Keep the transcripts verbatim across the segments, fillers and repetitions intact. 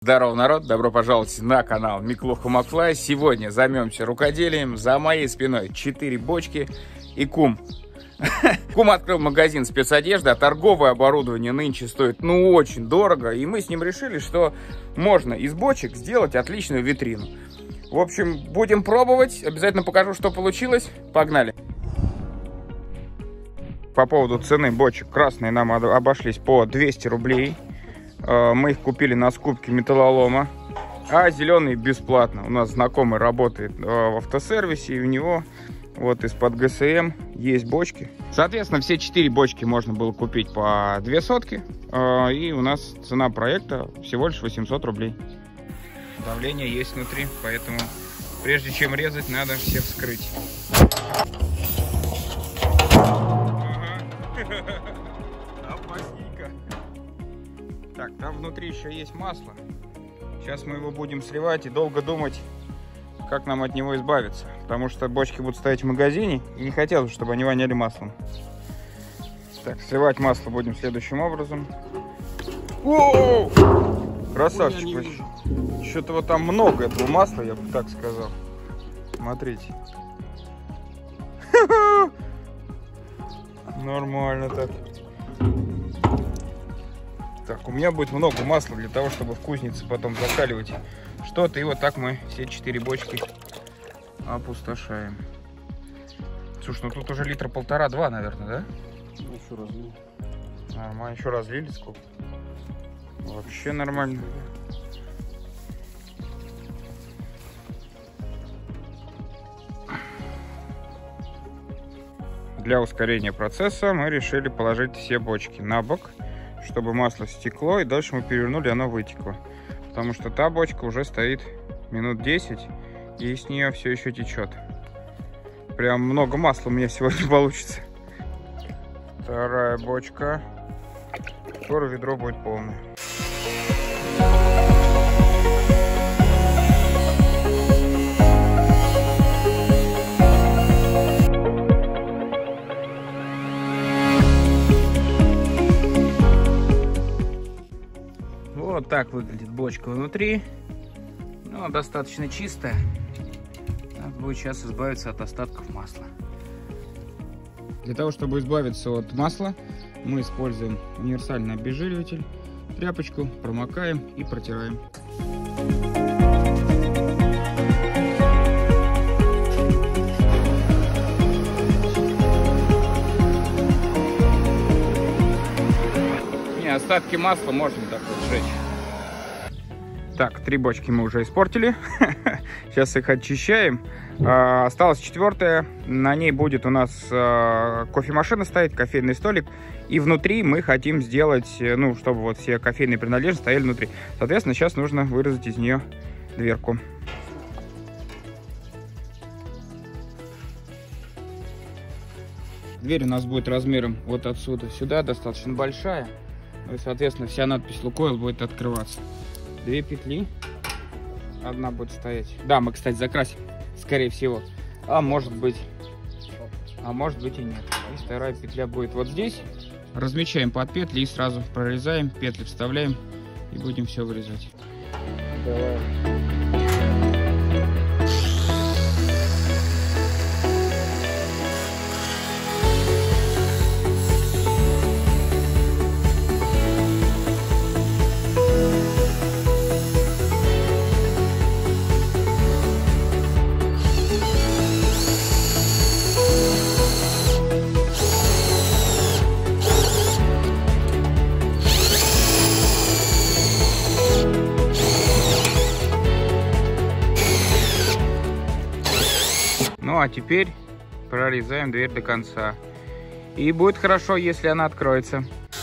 Здорово, народ! Добро пожаловать на канал Миклуха Макфлай. Сегодня займемся рукоделием. За моей спиной четыре бочки и кум. Кум открыл магазин спецодежды, а торговое оборудование нынче стоит ну очень дорого. И мы с ним решили, что можно из бочек сделать отличную витрину. В общем, будем пробовать. Обязательно покажу, что получилось. Погнали! По поводу цены бочек. Красные нам обошлись по двести рублей. Мы их купили на скупке металлолома. А зеленые бесплатно. У нас знакомый работает в автосервисе, и у него вот из-под ГСМ есть бочки. Соответственно, все четыре бочки можно было купить по две сотки. И у нас цена проекта всего лишь восемьсот рублей. Давление есть внутри, поэтому прежде чем резать, надо все вскрыть. Опасненько. Так, там внутри еще есть масло. Сейчас мы его будем сливать и долго думать, как нам от него избавиться. Потому что бочки будут стоять в магазине, и не хотелось, чтобы они воняли маслом. Так, сливать масло будем следующим образом. О! Красавчик. Что-то вот там много этого масла, я бы так сказал. Смотрите. Нормально так. Так, у меня будет много масла для того, чтобы в кузнице потом закаливать что-то. И вот так мы все четыре бочки опустошаем. Слушай, ну тут уже литра полтора-два, наверное, да? Еще разлили. Нормально, еще разлили сколько? Вообще нормально. Для ускорения процесса мы решили положить все бочки на бок, чтобы масло стекло, и дальше мы перевернули, оно вытекло. Потому что та бочка уже стоит минут десять, и с нее все еще течет. Прям много масла у меня сегодня получится. Вторая бочка. Скоро ведро будет полное. Вот так выглядит бочка внутри. Ну, достаточно чистая. Надо будет сейчас избавиться от остатков масла. Для того, чтобы избавиться от масла, мы используем универсальный обезжириватель. Тряпочку промокаем и протираем. Не, остатки масла можно так вот сжечь. Так, три бочки мы уже испортили. Сейчас их очищаем. А, осталась четвертая. На ней будет у нас а, кофемашина стоять, кофейный столик. И внутри мы хотим сделать, ну, чтобы вот все кофейные принадлежности стояли внутри. Соответственно, сейчас нужно вырезать из нее дверку. Дверь у нас будет размером вот отсюда сюда, достаточно большая. И, соответственно, вся надпись Лукойл будет открываться. Две петли. Одна будет стоять. Да, мы, кстати, закрасим, скорее всего. А может быть, а может быть и нет. И вторая петля будет вот здесь. Размечаем под петли и сразу прорезаем, петли вставляем и будем все вырезать. Давай. Ну а теперь прорезаем дверь до конца. И будет хорошо, если она откроется.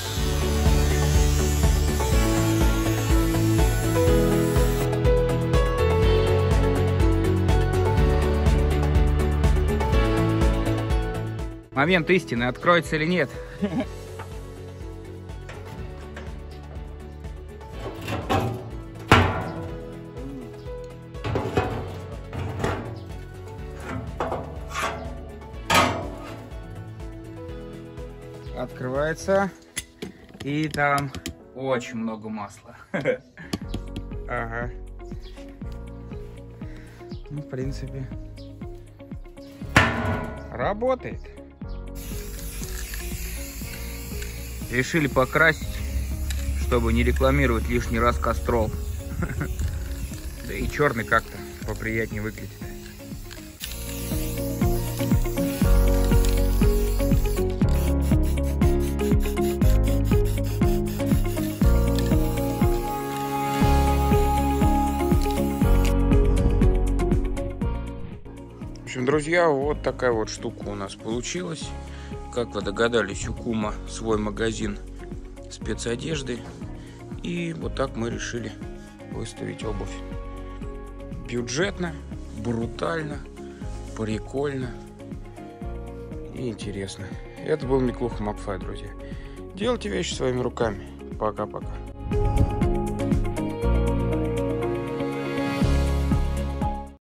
Момент истины, откроется или нет. Открывается, и там очень много масла. Ага. Ну, в принципе, работает. Решили покрасить, чтобы не рекламировать лишний раз Кастрол. Да и черный как-то поприятнее выглядит. В общем, друзья, вот такая вот штука у нас получилась. Как вы догадались, у Кума свой магазин спецодежды. И вот так мы решили выставить обувь. Бюджетно, брутально, прикольно и интересно. Это был Миклуха Макфай, друзья. Делайте вещи своими руками. Пока-пока.